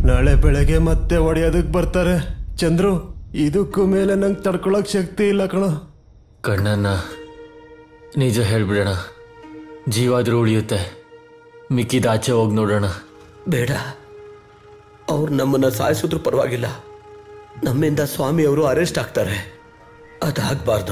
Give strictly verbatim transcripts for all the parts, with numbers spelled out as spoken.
ನಾಳೆ ಬೆಳಗ್ಗೆ ಮತ್ತೆ ಹೊಡೆಯೋದಕ್ಕೆ ಬರ್ತಾರೆ. ಚಂದ್ರು, ಇದಕ್ಕೂ ಮೇಲೆ ನಂಗೆ ತಡ್ಕೊಳಕ್ ಶಕ್ತಿ ಇಲ್ಲ ಕಣ. ಕಣ್ಣನ್ನ ನಿಜ ಹೇಳ್ಬಿಡೋಣ, ಜೀವಾದ್ರೂ ಉಳಿಯುತ್ತೆ, ಮಿಕ್ಕಿದ ಆಚೆ ಹೋಗಿ ನೋಡೋಣ. ಬೇಡ, ಅವ್ರು ನಮ್ಮನ್ನ ಸಾಯಿಸಿದ್ರು ಪರವಾಗಿಲ್ಲ, ನಮ್ಮಿಂದ ಸ್ವಾಮಿ ಅವರು ಅರೆಸ್ಟ್ ಆಗ್ತಾರೆ, ಅದಾಗಬಾರ್ದು.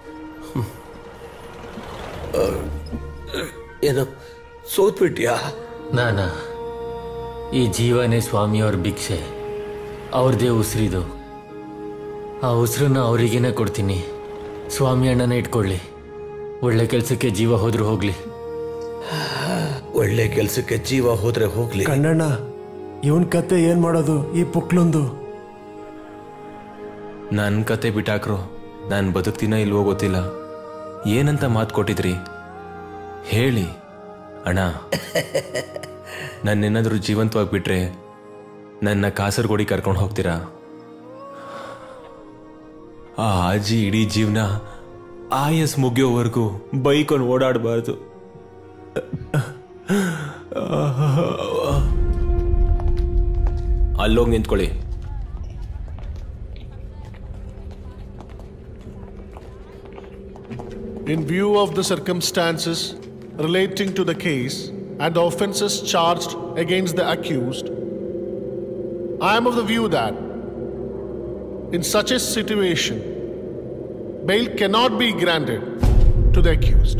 ಏನು ಸೋತ್ಬಿಟ್ಯಾ? ನಾನ ಈ ಜೀವನೇ ಸ್ವಾಮಿಯವ್ರ ಭಿಕ್ಷೆ, ಅವ್ರದೇ ಉಸಿರಿದು. ಆ ಉಸಿರನ್ನ ಅವರಿಗೇನೆ ಕೊಡ್ತೀನಿ. ಸ್ವಾಮಿ ಅಣ್ಣನ ಇಟ್ಕೊಳ್ಳಿ, ಒಳ್ಳೆ ಕೆಲಸಕ್ಕೆ ಜೀವ ಹೋದ್ರೂ ಹೋಗ್ಲಿ. ಒಳ್ಳೆ ಕೆಲಸಕ್ಕೆ ಜೀವ ಹೋದ್ರೆ ಹೋಗ್ಲಿ. ಕಣ್ಣಣ್ಣ, ಇವನ್ ಕತೆ ಏನ್ ಮಾಡೋದು? ಈ ಪುಕ್ಲೊಂದು ನನ್ನ ಕತೆ ಬಿಟ್ಟಾಕ್ರು, ನಾನು ಬದುಕ್ತೀನ ಇಲ್ವೋ ಗೊತ್ತಿಲ್ಲ. ಏನಂತ ಮಾತು ಕೊಟ್ಟಿದ್ರಿ ಹೇಳಿ ಅಣ್ಣ. ನನ್ನೇನಾದರೂ ಜೀವಂತವಾಗಿ ಬಿಟ್ರೆ ನನ್ನ ಕಾಸರಗೋಡಿ ಕರ್ಕೊಂಡು ಹೋಗ್ತೀರಾ? ಆ ಅಜ್ಜಿ ಇಡೀ ಜೀವನ ಆಯಸ್ ಮುಗಿಯೋವರೆಗೂ ಬೈಕೊಂಡು ಓಡಾಡಬಾರ್ದು. ಅಲ್ಲೋಗಿ ನಿಂತ್ಕೊಳ್ಳಿ. In view of the circumstances relating to the case and the offences charged against the accused, I am of the view that in such a situation, bail cannot be granted to the accused.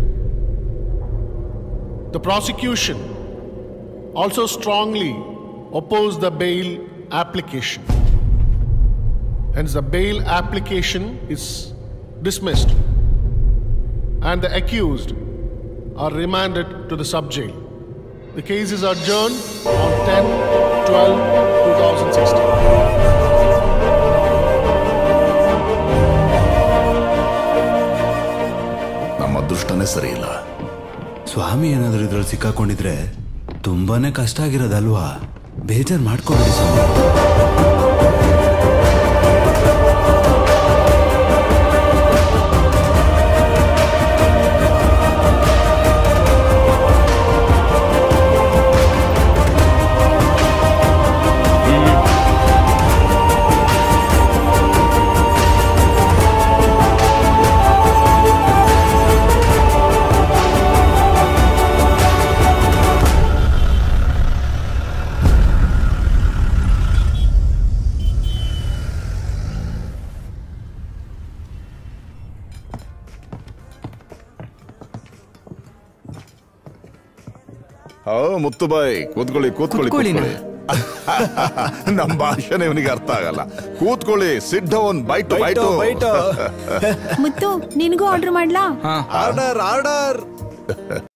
The prosecution also strongly opposed the bail application. Hence, the bail application is dismissed and the accused are remanded to the sub-jail. The case is adjourned on ten twelve twenty sixteen. ನಮ್ಮ ಅದೃಷ್ಟನೇ ಸರಿ ಇಲ್ಲ. ಸ್ವಾಮಿ ಏನಾದರೂ ಇದ್ರಲ್ಲಿ ಸಿಕ್ಕಾಕೊಂಡಿದ್ರೆ ತುಂಬಾನೇ ಕಷ್ಟ ಆಗಿರೋದಲ್ವಾ? ಬೇಜಾರು ಮಾಡ್ಕೊಬೇಡಿ ಸ್ವಾಮಿ. ಮುತ್ತುಬಾಯಿ, ಕೂತ್ಕೊಳ್ಳಿ ಕೂತ್ಕೊಳ್ಳಿ ಕೂತ್ಕೊಳ್ಳಿ. ನಮ್ಮ ಭಾಷೆನೇ ಇವನಿಗೆ ಅರ್ಥ ಆಗಲ್ಲ. ಕೂತ್ಕೊಳ್ಳಿ. Sit down. Bite bite Muttu, ನಿನಗೂ ಆರ್ಡರ್ ಮಾಡ್ಲಾ? Order order